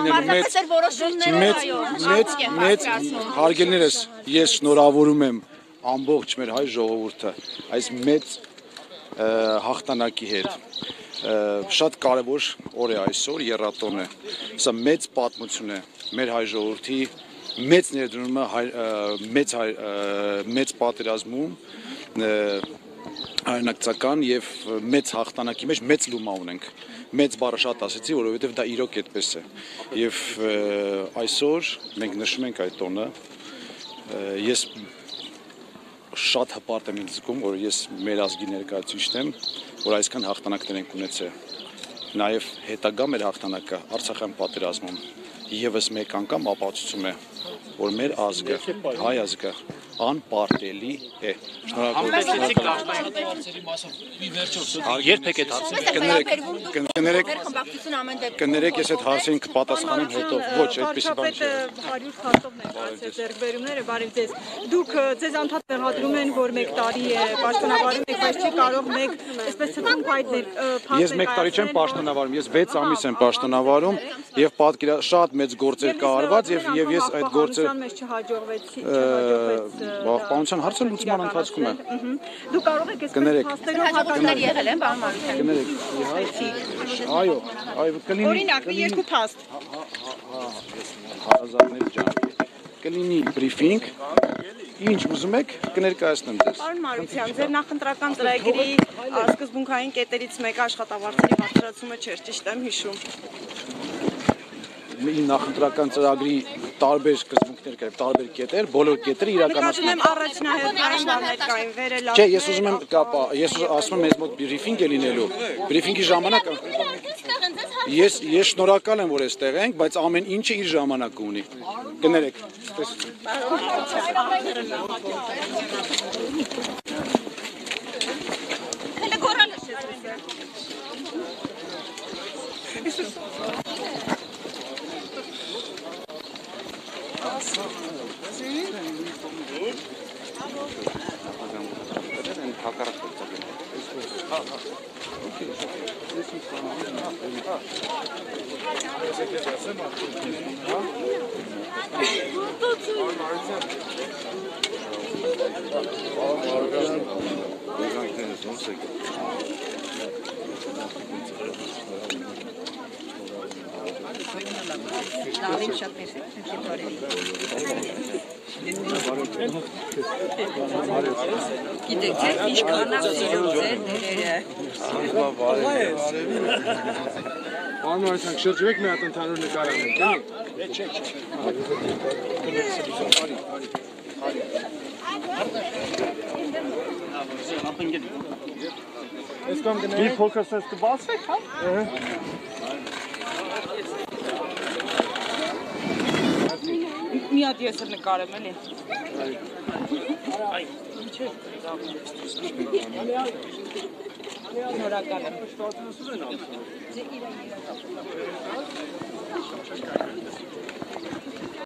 լինելու մեծ հարգելիներս ես շնորհավորում եմ ամբողջ մեր հայ ժողովուրդը այս մեծ հաղթանակի հետ շատ կարևոր օր է այսօր եռատոն է սա մեծ պատմություն է մեր հայ ժողովրդի մեծ ներդրումը մեծ պատերազմում հայրենակցական եւ մեծ հաղթանակի մեջ մեծ լումա ունենք մեծ բառը շատ ասեցի որովհետեւ դա իրոք այդպես է եւ այսօր մենք նշում ենք այդ տոնը ես շատ հպարտ եմ զգում որ ես մեր ազգի ներկայացուցիչն եմ որ այսքան հաղթանակներ ենք ունեցել նաեւ հետագա մեր հաղթանակը Արցախյան պատերազմում եւս մեկ անգամ ապացուցում է որ մեր ազգը հայ ազգը անպարտելի է կներեք ես այդ հարցին կպատասխանեմ հետո ոչ այդպեսի բան չէ 100 քարտով ներկայացրել ձեռքբերումները բարև ձեզ դուք ձեզ անդադ մեղադրում են որ 1 տարի է պաշտոնավարում եք բայց չի կարող մեկ այսպես թվում հայտնել ես 1 տարի չեմ պաշտոնավարում ես 6 ամիս եմ պաշտոնավարում եւ պատկերա շատ մեծ գործեր կա արված եւ ես այդ գործերը մեզ չհաջողվեցի Պահպանության հարցը լուծման ընթացքում է։ Դու կարող եք այսպես փաստերով հակասներ եղել են, պարոն Մարության։ Այո, կլինի։ Օրինակ, մի երկու փաստ։ Հարազատներ ջան։ Կլինի բրիֆինգ, ինչ ուզում եք, կներկայացնեմ ձեզ։ Պարոն Մարության, ձեր նախընտրական ծրագրի սկզբունքային կետերից մեկը աշխատավարձերի բարձրացումը չէր, ճիշտ եմ հիշում։ Իմ նախընտրական ծրագրի տարբեր սկզբունքներ կային, տարբեր կետեր, բոլոր կետերը իրականացնում եմ առաջնահերթային բաներ կային, վերելավ։ Չէ, ես ուզում եմ կապա, ես ասում եմ մեզ մոտ բրիֆինգ է լինելու։ Բրիֆինգի ժամանակ ես շնորհակալ եմ, որ այստեղ ենք, բայց ամեն ինչը իր ժամանակը ունի։ Կներեք։ Գիտեք, ձեր ինչքանա սիրում ձեր դերերը։ Պարոն Մարության, շրջվեք մի հատ ընդհանուր նկարանենք, էլի։ Ես կամ գնայինք։ Մի փոքր սենց կբացվեք, հա։ Մի հատ ես էլ նկարեմ, էլի։ Շնորհակալ եմ։